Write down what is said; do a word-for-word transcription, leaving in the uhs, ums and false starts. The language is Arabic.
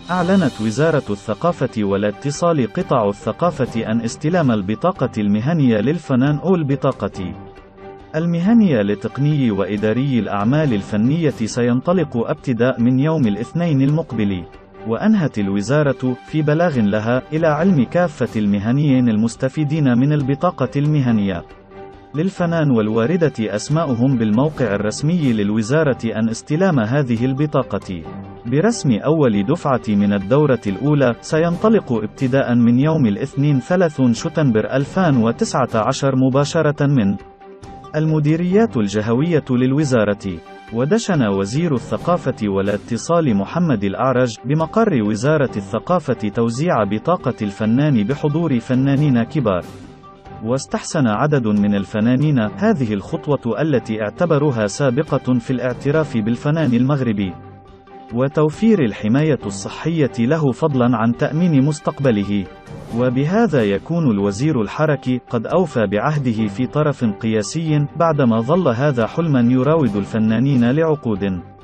أعلنت وزارة الثقافة والاتصال قطاع الثقافة أن استلام البطاقة المهنية للفنان أو البطاقة المهنية لتقني وإداري الأعمال الفنية سينطلق ابتداء من يوم الاثنين المقبل. وأنهت الوزارة في بلاغ لها إلى علم كافة المهنيين المستفيدين من البطاقة المهنية للفنان والواردة أسماؤهم بالموقع الرسمي للوزارة أن استلام هذه البطاقة برسم أول دفعة من الدورة الأولى سينطلق ابتداء من يوم الاثنين ثلاثين شتنبر ألفين وتسعة عشر مباشرة من المديريات الجهوية للوزارة. ودشن وزير الثقافة والاتصال محمد الأعرج بمقر وزارة الثقافة توزيع بطاقة الفنان بحضور فنانين كبار. واستحسن عدد من الفنانين هذه الخطوة التي اعتبروها سابقة في الاعتراف بالفنان المغربي وتوفير الحماية الصحية له فضلا عن تأمين مستقبله. وبهذا يكون الوزير الحركي قد أوفى بعهده في طرف قياسي بعدما ظل هذا حلما يراود الفنانين لعقود.